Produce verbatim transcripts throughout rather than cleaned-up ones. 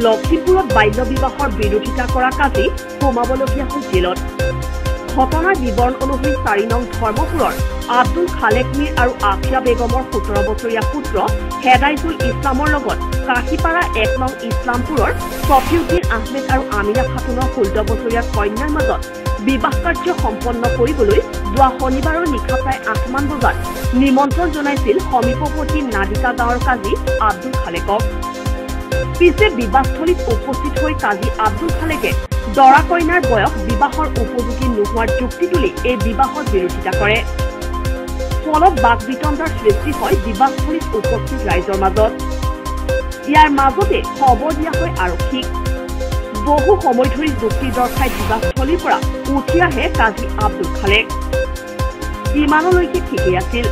লখিমপুৰত বাল্য বিবাহৰ বিৰোধিতা কৰা কাজি সোমাবলগীয়া হ'ল জেলত। ঘটনাৰ বিৱৰণ অনুসৰি চাৰি নং ধৰ্মপুৰৰ আব্দুল খালেক মিৰ আৰু আফিয়া বেগমৰ সোতৰ বছৰীয়া পুত্ৰ হেদাইজুল ইছলামৰ লগত কাশীপাৰা এক নং ইছলামপুৰৰ ছফিউদ্দিন আহমেদ আৰু আমিনা খাতুনৰ ষোল্ল বছৰীয়া কন্যাৰ মাজত বিবাহ কাৰ্য সম্পন্ন কৰিবলৈ যোৱা শনিবাৰৰ নিশা প্ৰায় আঠমান বজাত নিমন্ত্ৰণ জনাইছিল সমীপৱৰ্তী নাদিকা গাঁৱৰ কাজী আব্দুল খালেকক। পিছে বিবাহস্থলীত উপস্থিত হৈ কাজী আব্দুল খালেকে দৰা কইনাৰ বয়স বিবাহৰ উপযোগী নোহোৱাৰ যুক্তি তুলি এই বিবাহৰ বিৰোধিতা কৰে। ফলত বাক বিতণ্ডাৰ সৃষ্টি হয় বিবাহস্থলীত উপস্থিত ৰাইজৰ মাজত। ইয়াৰ মাজতে খবৰ দিয়া হয় আৰক্ষীক। বহু সময় ধৰি যুক্তি দৰ্শাই বিবাহস্থলীৰ পৰা উঠি আহে কাজী আব্দুল খালেক। ইমানলৈকে ঠিকেই আছিল।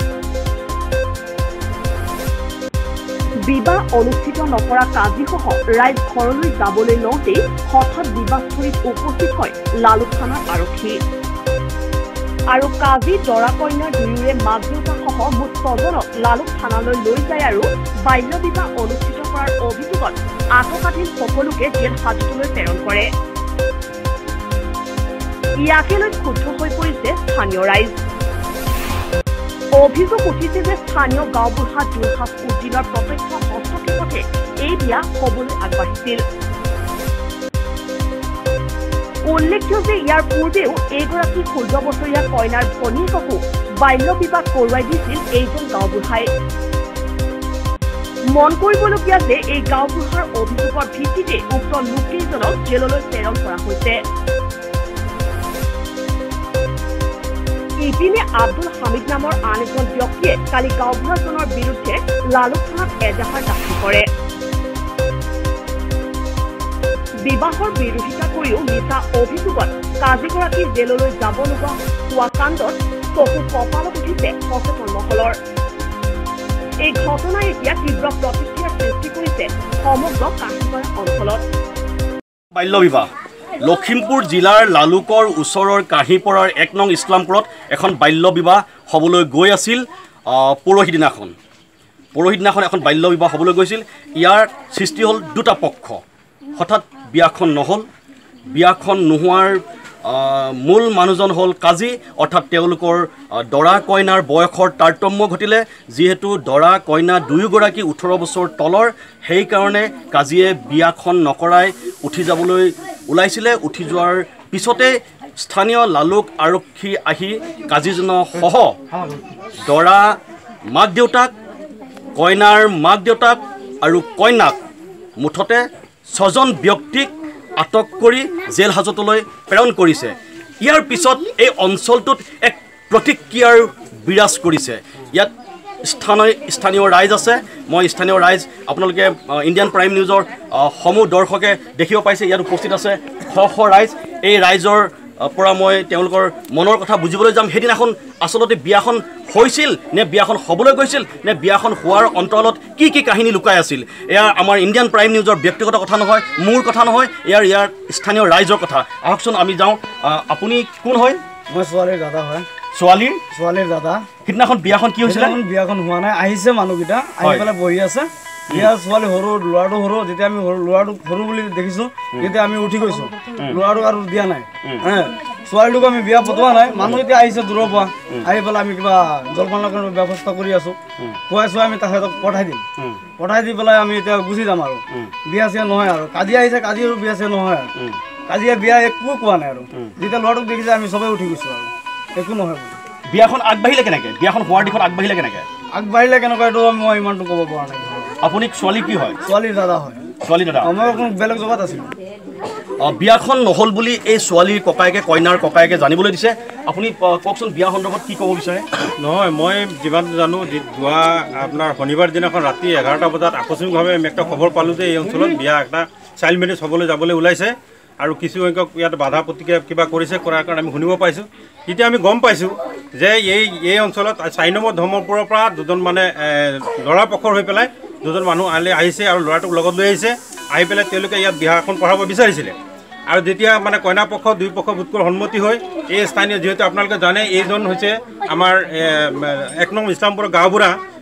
বিবাহ অনুষ্ঠিত নকৰা কাজীসহ ৰাইজ ঘৰলৈ যাবলৈ লওঁতেই হঠাৎ বিবাহস্থলীত উপস্থিত হয় লালুক থানাৰ আৰক্ষী। আৰু কাজী দৰা কইনাৰ দুয়োৰে মাক দেউতাকসহ মুঠ ছজনক লালুক থানালৈ লৈ যায় আৰু বাল্য বিবাহ অনুষ্ঠিত কৰাৰ অভিযোগত আটকাধীন সকলোকে জেল হাজতলৈ প্ৰেৰণ কৰে। ইয়াকে লৈ ক্ষুব্ধ হৈ পৰিছে স্থানীয় ৰাইজ। অভিযোগ উঠিছে যে স্থানীয় গাঁওবুঢ়া জুলহাছ উদ্দিনৰ প্ৰত্যক্ষ হস্তক্ষেপতে এই বিয়া হবলৈ আগবাঢ়িছিল। উল্লেখ্য যে ইয়াৰ পূৰ্বেও এইগৰাকী ষোল্ল বছৰীয়া কইনাৰ ভনীয়েককো বাল্য বিবাহ কৰোৱাই দিছিল এইজন গাঁওবুঢ়াই। মন কৰিবলগীয়া যে এই গাঁওবুঢ়াৰ অভিযোগৰ ভিত্তিতে উক্ত লোককেইজনক জেললৈ প্ৰেৰণ কৰা হৈছে। ইপিনে আব্দুল হামিদ নামৰ আন এজন ব্যক্তিয়ে কালি গাঁওবুঢ়াজনৰ বিৰুদ্ধে লালুক থানাত এজাহাৰ দাখিল কৰে। বিবাহৰ বিৰোধিতা কৰিও মিছা অভিযোগত কাজীগৰাকী জেললৈ যাব লগা হোৱা কাণ্ডত চকু কপালত উঠিছে সচেতন মহলৰ। এই ঘটনাই এতিয়া তীব্ৰ প্ৰতিক্ৰিয়াৰ সৃষ্টি কৰিছে সমগ্ৰ কাশীপাৰা অঞ্চলত। বাল্য বিবাহ লখিমপুৰ জিলাৰ লালুকৰ ওচৰৰ কাহিপাৰাৰ এক নং ইছলামপুৰত এখন বাল্য বিবাহ হ'বলৈ গৈ আছিল। পৰহি দিনাখন পৰহি দিনাখন এখন বাল্য বিবাহ হ'বলৈ গৈছিল। ইয়াৰ সৃষ্টি হ'ল দুটা পক্ষ। হঠাৎ বিয়াখন নহ'ল। বিয়াখন নোহোৱাৰ মূল মানুহজন হ'ল কাজী, অৰ্থাৎ তেওঁলোকৰ দৰা কইনাৰ বয়সৰ তাৰতম্য ঘটিলে। যিহেতু দৰা কইনা দুয়োগৰাকী ওঠৰ বছৰ তলৰ, সেইকাৰণে কাজীয়ে বিয়াখন নকৰাই উঠি যাবলৈ ওলাইছিলে। উঠি যোৱাৰ পিছতে স্থানীয় লালুক আৰক্ষী আহি কাজীজনসহ দৰা মাক দেউতাক, কইনাৰ মাক দেউতাক আৰু কইনাক মুঠতে ছজন ব্যক্তিক আটক কৰি জেল হাজতলৈ প্ৰেৰণ কৰিছে। ইয়াৰ পিছত এই অঞ্চলটোত এক প্ৰতিক্ৰিয়াৰ বিৰাজ কৰিছে। ইয়াত স্থানীয় স্থানীয় ৰাইজ আছে। মই স্থানীয় ৰাইজ আপোনালোকে ইণ্ডিয়ান প্ৰাইম নিউজৰ সমূহ দৰ্শকে দেখিব পাইছে। ইয়াত উপস্থিত আছে শ শ ৰাইজ। এই ৰাইজৰ পৰা মই তেওঁলোকৰ মনৰ কথা বুজিবলৈ যাম। সেইদিনাখন আচলতে বিয়াখন হৈছিল নে বিয়াখন হ'বলৈ গৈছিল নে বিয়াখন হোৱাৰ অন্তৰালত কি কি কাহিনী লুকাই আছিল। এয়া আমাৰ ইণ্ডিয়ান প্ৰাইম নিউজৰ ব্যক্তিগত কথা নহয়, মোৰ কথা নহয়, ইয়াৰ ইয়াৰ স্থানীয় ৰাইজৰ কথা। আহকচোন আমি যাওঁ। আপুনি কোন হয়? মই ছোৱালীৰ দাদা হয়। ছোৱালীৰ ছোৱালীৰ দাদা। সিদিনাখন বিয়াখন কি হৈছিলে? বিয়াখন হোৱা নাই, আহিছে মানুহকেইটা, আহি পেলাই বহি আছে। বিয়া ছোৱালী সৰু, ল'ৰাটো সৰু। যেতিয়া আমি ল'ৰাটো সৰু বুলি দেখিছোঁ তেতিয়া আমি উঠি গৈছোঁ। ল'ৰাটোক আৰু দিয়া নাই, হে ছোৱালীটোক আমি বিয়া পতোৱা নাই। মানুহ এতিয়া আহিছে দূৰৰ পৰা, আহি পেলাই আমি কিবা জলপানৰ কাৰণে ব্যৱস্থা কৰি আছোঁ। খুৱাই চুৱাই আমি তাহাঁতক পঠাই দিম। পঠাই দি পেলাই আমি এতিয়া গুচি যাম আৰু। বিয়া চিয়া নহয় আৰু। কাজিয়া আহিছে, কাজিয়াৰো বিয়া চিয়া নহয় আৰু। কাজিয়া বিয়া একো কোৱা নাই আৰু। যেতিয়া ল'ৰাটোক দেখিছে আমি চবেই উঠি গৈছোঁ আৰু, একো নহয় বুলি। বিয়াখন আগবাঢ়িলে কেনেকৈ? বিয়াখন হোৱাৰ দিশত আগবাঢ়িলে কেনেকৈ? আগবাঢ়িলে কেনেকুৱা এইটো মই ইমানটো ক'ব পৰা নাই। আপুনি ছোৱালী কি হয়? ছোৱালীৰ দাদা হয়। ছোৱালী দাদা। মই অকণ বেলেগ জেগাত আছিলোঁ। বিয়াখন নহ'ল বুলি এই ছোৱালীৰ ককায়েকে, কইনাৰ ককায়েকে জানিবলৈ দিছে। আপুনি কওকচোন বিয়া সন্দৰ্ভত কি ক'ব বিচাৰে? নহয়, মই যিমান জানো, যোৱা আপোনাৰ শনিবাৰ দিনাখন ৰাতি এঘাৰটা বজাত আকস্মিকভাৱে আমি একটা খবৰ পালোঁ যে এই অঞ্চলত বিয়া এটা চাইল্ড মেৰেজ হ'বলৈ যাবলৈ ওলাইছে আৰু কিছু সংখ্যক ইয়াত বাধা প্ৰতিক্ৰিয়া কিবা কৰিছে, কৰাৰ কাৰণে আমি শুনিব পাইছোঁ। তেতিয়া আমি গম পাইছোঁ যে এই এই অঞ্চলত চাৰি নম্বৰ ধৰ্মপুৰৰ পৰা দুজন মানে ল'ৰা পক্ষৰ হৈ পেলাই দুজন মানুহ আলি আহিছে আৰু ল'ৰাটোক লগত লৈ আহিছে। আহি পেলাই তেওঁলোকে ইয়াত বিয়া এখন পঢ়াব বিচাৰিছিলে। আৰু যেতিয়া মানে কইনা পক্ষ দুই পক্ষ ভোটকৰ সন্মতি হৈ এই স্থানীয়, যিহেতু আপোনালোকে জানে এইজন হৈছে আমাৰ এক নং ইছলামপুৰৰ গাঁওবুঢ়া,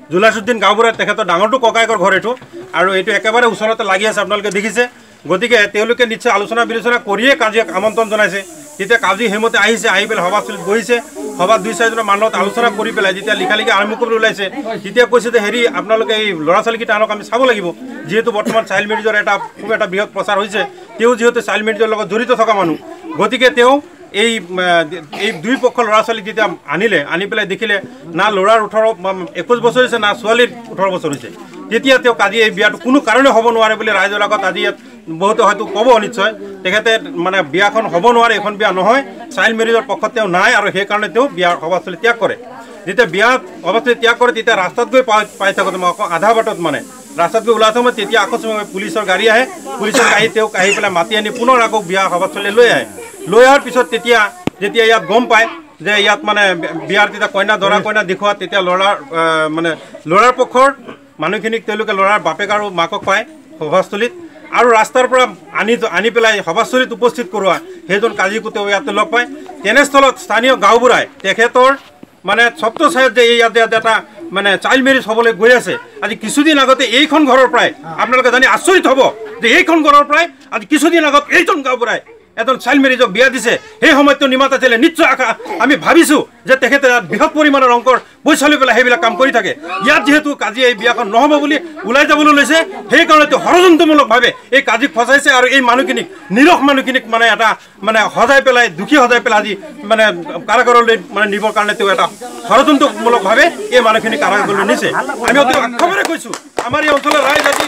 জুলাছুদ্দিন গাঁওবুঢ়াৰ তেখেতৰ ডাঙৰটো ককায়েকৰ ঘৰ এইটো আৰু এইটো একেবাৰে ওচৰতে লাগি আছে আপোনালোকে দেখিছে গতিকে তেওঁলোকে নিশ্চয় আলোচনা বিলোচনা কৰিয়ে কাজিয়াক আমন্ত্ৰণ জনাইছে যেতিয়া কাজি সেইমতে আহিছে আহি পেলাই সভাস্থলীত বহিছে সভাত দুই চাৰিজনৰ মানুহত আলোচনা কৰি পেলাই যেতিয়া লিখা লিখি আৰম্ভ কৰিবলৈ ওলাইছে তেতিয়া কৈছে যে হেৰি আপোনালোকে এই ল'ৰা ছোৱালীকেইটা আনক আমি চাব লাগিব যিহেতু বৰ্তমান চাইল্ড মেৰিজৰ এটা খুব এটা বৃহৎ প্ৰচাৰ হৈছে তেওঁ যিহেতু চাইল্ড মেৰিজৰ লগত জড়িত থকা মানুহ গতিকে তেওঁ এই এই দুই পক্ষৰ ল'ৰা ছোৱালীক যেতিয়া আনিলে আনি পেলাই দেখিলে না ল'ৰাৰ ওঠৰ একৈছ বছৰ হৈছে না ছোৱালীৰ ওঠৰ বছৰ হৈছে তেতিয়া তেওঁ কাজি এই বিয়াটো কোনো কাৰণে হ'ব নোৱাৰে বুলি ৰাইজৰ আগত আজি ইয়াত বহুতে হয়তো ক'ব নিশ্চয় তেখেতে মানে বিয়াখন হ'ব নোৱাৰে এখন বিয়া নহয় চাইল্ড মেৰিজৰ পক্ষত তেওঁ নাই আৰু সেইকাৰণে তেওঁ বিয়াৰ সভাস্থলী ত্যাগ কৰে যেতিয়া বিয়া সভাস্থলী ত্যাগ কৰে তেতিয়া ৰাস্তাত গৈ পাই পাই থাকোঁতে মই আকৌ আধা বাটত মানে ৰাস্তাত গৈ ওলাই থাকোঁ তেতিয়া আকস্মিকভাৱে পুলিচৰ গাড়ী আহে পুলিচৰ আহি তেওঁক আহি পেলাই মাতি আনি পুনৰ আকৌ বিয়া সভাস্থলীলৈ লৈ আহে লৈ অহাৰ পিছত তেতিয়া যেতিয়া ইয়াত গম পায় যে ইয়াত মানে বিয়াৰ তেতিয়া কইনা দৰা কইনা দেখুওৱা তেতিয়া ল'ৰাৰ মানে ল'ৰাৰ পক্ষৰ মানুহখিনিক তেওঁলোকে ল'ৰাৰ বাপেক আৰু মাকক পায় সভাস্থলীত আৰু ৰাস্তাৰ পৰা আনি আনি পেলাই সভাস্থলীত উপস্থিত কৰোৱা সেইজন কাজিকো তেওঁ ইয়াতে লগ পায় তেনেস্থলত স্থানীয় গাঁওবুঢ়াই তেখেতৰ মানে ছত্ৰ ছায়াত যে এই ইয়াতে এটা মানে চাইল্ড মেৰিজ হ'বলৈ গৈ আছে আজি কিছুদিন আগতে এইখন ঘৰৰ পৰাই আপোনালোকে জানি আচৰিত হ'ব যে এইখন ঘৰৰ পৰাই আজি কিছুদিন আগত এইজন গাঁওবুঢ়াই এজন চাইল্ড মেৰিজক বিয়া দিছে সেই সময়তো নিমাত আছিলে নিশ্চয় আশা আমি ভাবিছোঁ যে তেখেতে বৃহৎ পৰিমাণৰ অংকৰ পইচা লৈ পেলাই সেইবিলাক কাম কৰি থাকে ইয়াত যিহেতু কাজি এই বিয়াখন নহ'ব বুলি ওলাই যাবলৈ লৈছে সেইকাৰণে তেওঁ ষড়যন্ত্ৰমূলকভাৱে এই কাজিক ফচাইছে আৰু এই মানুহখিনিক নিৰস মানুহখিনিক মানে এটা মানে সজাই পেলাই দুখী সজাই পেলাই আজি মানে কাৰাগাৰলৈ মানে নিবৰ কাৰণে তেওঁ এটা ষড়যন্ত্ৰমূলকভাৱে এই মানুহখিনিক কাৰাগাৰলৈ নিছে আমি অতি আক্ষেপেৰে কৈছোঁ আমাৰ এই অঞ্চলৰ ৰাইজ আজি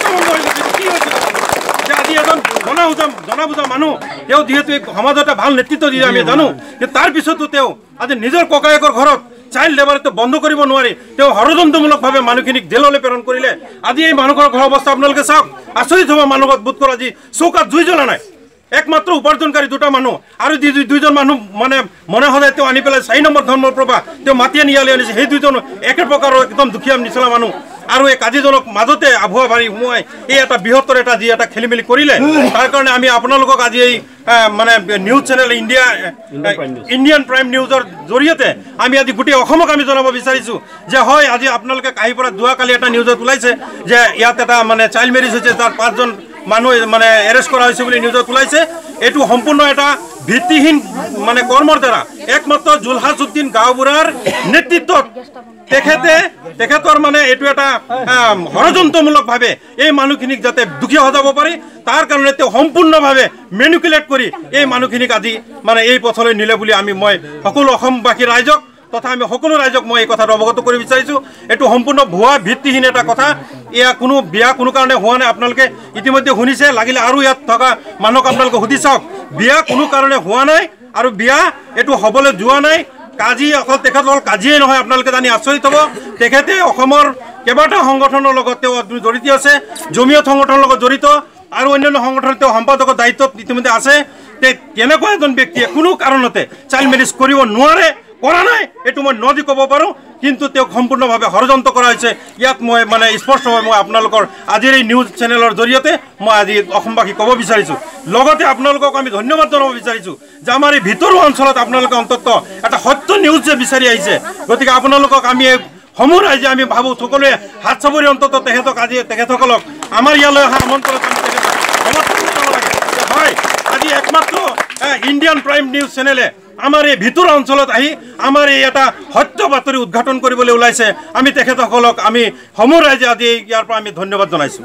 কি হৈছে যে আজি এজন জনা বুজা জনা বুজা মানুহ তেওঁ যিহেতু এই সমাজতে ভাল নেতৃত্ব দিয়ে আমি জানো কিন্তু তাৰপিছতো তেওঁ আজি নিজৰ ককায়েকৰ ঘৰত চাইল্ড লেবাৰটো বন্ধ কৰিব নোৱাৰি তেওঁ ষড়যন্ত্ৰমূলকভাৱে মানুহখিনিক জেললৈ প্ৰেৰণ কৰিলে আজি এই মানুহৰ ঘৰৰ অৱস্থা আপোনালোকে চাওক আচৰিত হ'ব মানুহক বোধ কৰা আজি চৌকাত জুই জ্বলা নাই একমাত্ৰ উপাৰ্জনকাৰী দুটা মানুহ আৰু যি দুইজন মানুহ মানে মনে সদায় তেওঁ আনি পেলাই চাৰি নম্বৰ ধৰ্মৰ প্ৰভা তেওঁ মাতি আনি ইয়ালৈ আনিছে সেই দুইজন একে প্ৰকাৰৰ একদম দুখীয়া নিচলা মানুহ আৰু এই কাজিজনক মাজতে আভুৱা ভাৰি সোমোৱাই এই এটা বৃহত্তৰ এটা যি এটা খেলি মেলি কৰিলে তাৰ কাৰণে আমি আপোনালোকক আজি এই মানে news channel India Indian prime news জৰিয়তে আমি আজি গোটেই অসমক আমি জনাব বিচাৰিছোঁ যে হয় আজি আপোনালোকে কাহিৰ পৰা যোৱাকালি এটা নিউজত ওলাইছে যে ইয়াত এটা মানে চাইল্ড মেৰিজ হৈছে তাৰ পাঁচজন মানুহ মানে এৰেষ্ট কৰা হৈছে বুলি নিউজত ওলাইছে এইটো সম্পূৰ্ণ এটা ভিত্তিহীন মানে কৰ্মৰ দ্বাৰা একমাত্ৰ জুলহাছুদ্দিন গাঁওবুঢ়াৰ নেতৃত্বত তেখেতে তেখেতৰ মানে এইটো এটা ষড়যন্ত্ৰমূলকভাৱে এই মানুহখিনিক যাতে দুখী সজাব পাৰি তাৰ কাৰণে তেওঁ সম্পূৰ্ণভাৱে মেনিকুলেট কৰি এই মানুহখিনিক আজি মানে এই পথলৈ নিলে বুলি আমি মই সকলো অসমবাসী ৰাইজক তথা আমি সকলো ৰাইজক মই এই কথাটো অৱগত কৰিব বিচাৰিছোঁ এইটো সম্পূৰ্ণ ভুৱা ভিত্তিহীন এটা কথা এয়া কোনো বিয়া কোনো কাৰণে হোৱা নাই আপোনালোকে ইতিমধ্যে শুনিছে লাগিলে আৰু ইয়াত থকা মানুহক আপোনালোকে সুধি চাওক বিয়া কোনো কাৰণে হোৱা নাই আৰু বিয়া এইটো হ'বলৈ যোৱা নাই কাজি অকল তেখেত অকল কাজিয়ে নহয় আপোনালোকে জানি আচৰিত হ'ব তেখেতে অসমৰ কেইবাটাও সংগঠনৰ লগত তেওঁ জড়িত আছে জমিয়ত সংগঠনৰ লগত জড়িত আৰু অন্যান্য সংগঠনৰ তেওঁ সম্পাদকৰ দায়িত্বত ইতিমধ্যে আছে তে কেনেকুৱা এজন ব্যক্তিয়ে কোনো কাৰণতে চাইল্ড মেৰিজ কৰিব নোৱাৰে কৰা নাই এইটো মই নদী ক'ব পাৰোঁ কিন্তু তেওঁক সম্পূৰ্ণভাৱে ষড়যন্ত্ৰ কৰা হৈছে ইয়াত মই মানে স্পষ্টভাৱে মই আপোনালোকৰ আজিৰ এই নিউজ চেনেলৰ জৰিয়তে মই আজি অসমবাসীক ক'ব বিচাৰিছোঁ লগতে আপোনালোকক আমি ধন্যবাদ জনাব বিচাৰিছোঁ যে আমাৰ এই ভিতৰুৱা অঞ্চলত আপোনালোকে অন্ততঃ এটা সত্য নিউজ যে বিচাৰি আহিছে গতিকে আপোনালোকক আমি সমূহ ৰাইজে আমি ভাবোঁ সকলোৱে হাত চাপৰি অন্ততঃ তেখেতক আজি তেখেতসকলক আমাৰ ইয়ালৈ অহা আমন্ত্ৰণত আমি তেখেতক সমৰ্থন জনাব লাগে হয় আজি একমাত্ৰ ইণ্ডিয়ান প্ৰাইম নিউজ চেনেলে আমাৰ এই ভিতৰুৱা অঞ্চলত আহি আমাৰ এই এটা সত্য বাতৰি উদ্ঘাটন কৰিবলৈ ওলাইছে আমি তেখেতসকলক আমি সমূহ ৰাইজে আজি ইয়াৰ পৰা আমি ধন্যবাদ জনাইছোঁ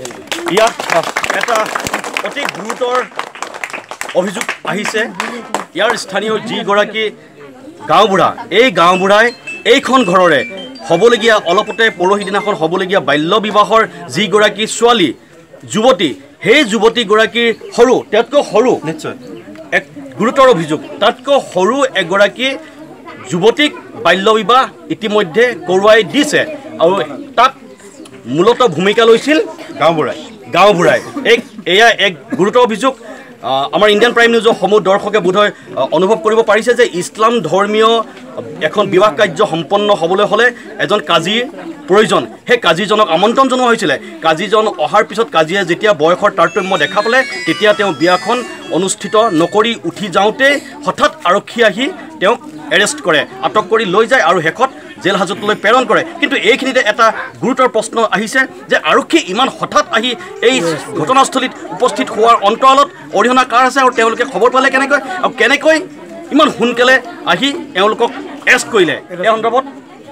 ইয়াত এটা অতি গুৰুতৰ অভিযোগ আহিছে ইয়াৰ স্থানীয় যিগৰাকী গাঁওবুঢ়া এই গাঁওবুঢ়াই এইখন ঘৰৰে হ'বলগীয়া অলপতে পৰহি দিনাখন হ'বলগীয়া বাল্য বিবাহৰ যিগৰাকী ছোৱালী যুৱতী সেই যুৱতীগৰাকীৰ সৰু তেওঁতকৈ সৰু নিশ্চয় এক গুৰুতৰ অভিযোগ তাতকৈ সৰু এগৰাকী যুৱতীক বাল্য বিবাহ ইতিমধ্যে কৰোৱাই দিছে আৰু তাত মূলত ভূমিকা লৈছিল গাঁওবুঢ়াই গাঁওবুঢ়াই এক এয়া এক গুৰুতৰ অভিযোগ আমাৰ ইণ্ডিয়ান প্ৰাইম নিউজৰ সমূহ দৰ্শকে বোধহয় অনুভৱ কৰিব পাৰিছে যে ইছলাম ধৰ্মীয় এখন বিবাহ কাৰ্য সম্পন্ন হ'বলৈ হ'লে এজন কাজীৰ প্ৰয়োজন সেই কাজীজনক আমন্ত্ৰণ জনোৱা হৈছিলে কাজীজন অহাৰ পিছত কাজীয়ে যেতিয়া বয়সৰ তাৰতম্য দেখা পালে তেতিয়া তেওঁ বিয়াখন অনুষ্ঠিত নকৰি উঠি যাওঁতে হঠাৎ আৰক্ষী আহি তেওঁক এৰেষ্ট কৰে আটক কৰি লৈ যায় আৰু শেষত জেল হাজতলৈ প্ৰেৰণ কৰে কিন্তু এইখিনিতে এটা গুৰুতৰ প্ৰশ্ন আহিছে যে আৰক্ষী ইমান হঠাৎ আহি এই ঘটনাস্থলীত উপস্থিত হোৱাৰ অন্তৰালত অৰিহণা কাৰ আছে আৰু তেওঁলোকে খবৰ পালে কেনেকৈ আৰু কেনেকৈ ইমান সোনকালে আহি এওঁলোকক এৰেষ্ট কৰিলে এই সন্দৰ্ভত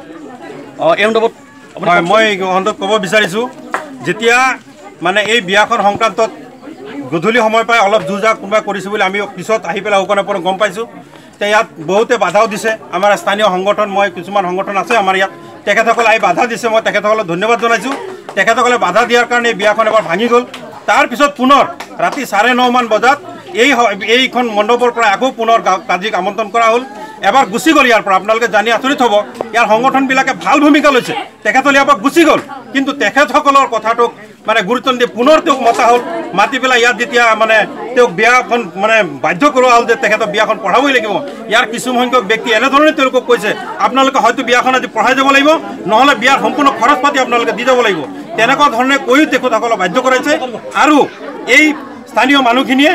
এই সন্দৰ্ভত হয় মই সন্দৰ্ভত ক'ব বিচাৰিছোঁ যেতিয়া মানে এই বিয়াখন সংক্ৰান্তত গধূলি সময় পাই অলপ যুঁজা কোনোবা কৰিছোঁ বুলি আমি পিছত আহি পেলাই অকণ অকণ গম পাইছোঁ তে ইয়াত বহুতে বাধাও দিছে আমাৰ স্থানীয় সংগঠন মই কিছুমান সংগঠন আছে আমাৰ ইয়াত তেখেতসকলে আহি বাধা দিছে মই তেখেতসকলক ধন্যবাদ জনাইছোঁ তেখেতসকলে বাধা দিয়াৰ কাৰণে বিয়াখন এবাৰ ভাঙি গ'ল তাৰপিছত পুনৰ ৰাতি চাৰে নমান বজাত এই এইখন মণ্ডপৰ পৰা আকৌ পুনৰ কাজিক আমন্ত্ৰণ কৰা হ'ল এবাৰ গুচি গ'ল ইয়াৰ পৰা আপোনালোকে জানি আচৰিত হ'ব ইয়াৰ সংগঠনবিলাকে ভাল ভূমিকা লৈছে তেখেতসকলে ইয়াৰ পৰা গুচি গ'ল কিন্তু তেখেতসকলৰ কথাটোক মানে গুৰুত্ব নিদি পুনৰ তেওঁক মতা হ'ল মাতি পেলাই ইয়াত যেতিয়া মানে তেওঁক বিয়াখন মানে বাধ্য কৰোৱা হ'ল যে তেখেতক বিয়াখন পঢ়াবই লাগিব ইয়াৰ কিছুসংখ্যক ব্যক্তি এনেধৰণে তেওঁলোকক কৈছে আপোনালোকে হয়তো বিয়াখন আজি পঢ়াই যাব লাগিব নহ'লে বিয়াৰ সম্পূৰ্ণ খৰচ পাতি আপোনালোকে দি যাব লাগিব তেনেকুৱা ধৰণে কৈও তেখেতসকলক বাধ্য কৰাইছে আৰু এই স্থানীয় মানুহখিনিয়ে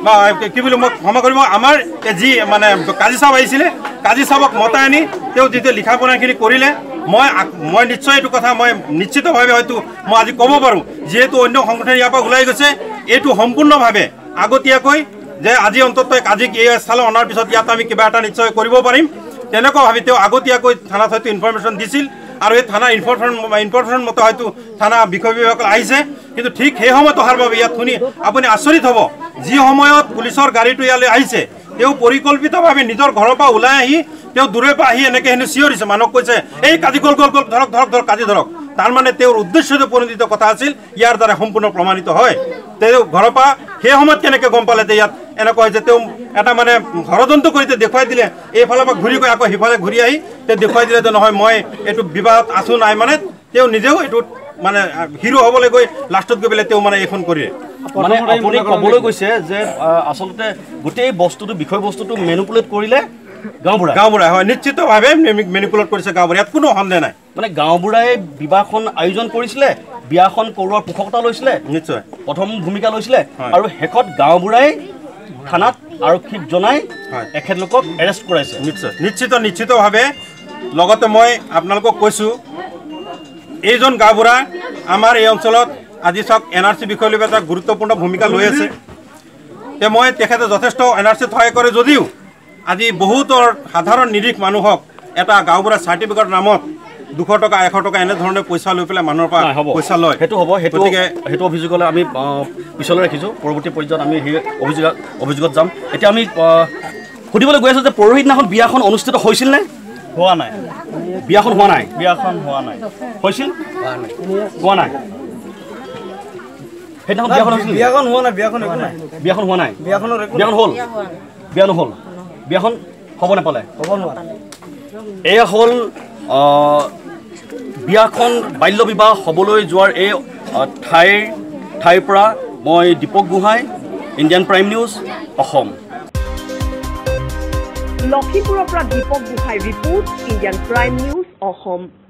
কি বুলি মই ক্ষমা কৰিব আমাৰ যি মানে কাজী চাহাব আহিছিলে কাজী চাহাবক মতাই আনি তেওঁ যেতিয়া লিখা পঢ়াখিনি কৰিলে মই মই নিশ্চয় এইটো কথা মই নিশ্চিতভাৱে হয়তো মই আজি ক'ব পাৰোঁ যিহেতু অন্য সংগঠন ইয়াৰ পৰা ওলাই গৈছে এইটো সম্পূৰ্ণভাৱে আগতীয়াকৈ যে আজি অন্ততঃ কাজিক এই স্থানলৈ অনাৰ পিছত ইয়াত আমি কিবা এটা নিশ্চয় কৰিব পাৰিম তেনেকুৱা ভাবি তেওঁ আগতীয়াকৈ থানাত হয়তো ইনফৰমেশ্যন দিছিল আৰু এই থানা ইনফৰমেশ্যন ইনফৰমেশ্যন মতে হয়তো থানা বিষয় বিভাগসকল আহিছে কিন্তু ঠিক সেই সময়ত অহাৰ বাবে ইয়াত শুনি আপুনি আচৰিত হ'ব যি সময়ত পুলিচৰ গাড়ীটো ইয়ালৈ আহিছে তেওঁ পৰিকল্পিতভাৱে নিজৰ ঘৰৰ পৰা ওলাই আহি তেওঁ দূৰে পৰা আহি এনেকৈ হেনো চিঞৰিছে মানুহক কৈছে এই কাজি গ'ল গ'ল গ'ল ধৰক ধৰক ধৰক কাজি ধৰক তাৰমানে তেওঁৰ উদ্দেশ্যতে পৰিণিত কথা আছিল ইয়াৰ দ্বাৰা সম্পূৰ্ণ প্ৰমাণিত হয় তেওঁ ঘৰৰ পৰা সেই সময়ত কেনেকৈ গম পালে যে ইয়াত এনেকুৱা হৈছে তেওঁ এটা মানে ষড়যন্ত্ৰ কৰি দেখুৱাই দিলে এইফালৰ পৰা ঘূৰি গৈ আকৌ সিফালে ঘূৰি আহি তেওঁ দেখুৱাই দিলে যে নহয় মই এইটো বিবাহত আছোঁ নাই মানে তেওঁ নিজেও এইটোত মানে হিৰো হ'বলৈ গৈ লাষ্টত গৈ পেলাই তেওঁ মানে এইখন কৰিলে মানে আপুনি ক'বলৈ গৈছে যে আচলতে গোটেই বস্তুটো বিষয়বস্তুটো মেনিপুলেট কৰিলে গাঁওবুঢ়া গাঁওবুঢ়া হয় নিশ্চিতভাৱে মেনিপুলেট কৰিছে গাঁওবুঢ়া ইয়াত কোনো সন্দেহ নাই মানে গাঁওবুঢ়াই বিবাহখন আয়োজন কৰিছিলে বিয়াখন কৰোৱাৰ পোষকতা লৈছিলে নিশ্চয় প্ৰথম ভূমিকা লৈছিলে আৰু শেষত গাঁওবুঢ়াই থানাত আৰক্ষীক জনাই এখেতলোকক এৰেষ্ট কৰাইছে নিশ্চয় নিশ্চিত নিশ্চিতভাৱে লগতে মই আপোনালোকক কৈছোঁ এইজন গাঁওবুঢ়া আমাৰ এই অঞ্চলত আজি চাওক এন আৰ চি বিষয় লৈ এটা গুৰুত্বপূৰ্ণ ভূমিকা লৈ আছে তে মই তেখেতে যথেষ্ট এন আৰ চিত সহায় কৰে যদিও আজি বহুতৰ সাধাৰণ নিৰীহ মানুহক এটা গাঁওবুঢ়া চাৰ্টিফিকেটৰ নামত দুশ টকা এশ টকা এনেধৰণে পইচা লৈ পেলাই মানুহৰ পৰা পইচা লয় সেইটো হ'ব সেইটো সেইটো অভিযোগলৈ আমি পিছলৈ ৰাখিছোঁ পৰৱৰ্তী পৰ্যায়ত আমি সেই অভিযোগ অভিযোগত যাম এতিয়া আমি সুধিবলৈ গৈ আছোঁ যে পৰহি দিনাখন বিয়াখন অনুষ্ঠিত হৈছিল নে হোৱা নাই বিয়াখন হোৱা নাই বিয়াখন হোৱা নাই হৈছিল হোৱা নাই সেইদিনাখন বিয়াখন হৈছিল বিয়াখন হোৱা নাই বিয়াখন একো নাই বিয়াখন হোৱা নাই বিয়াখনৰ বিয়াখন হ'ল বিয়া নহ'ল বিয়াখন হ'ব নাপালে হ'ব নোৱাৰে এয়া হ'ল বিয়াখন বাল্য বিবাহ হ'বলৈ যোৱাৰ এই ঠাইৰ ঠাইৰ পৰা মই Deepak Gohain Indian prime news Assam লখিমপুৰৰ পৰা Deepak Gohain report Indian prime news Assam.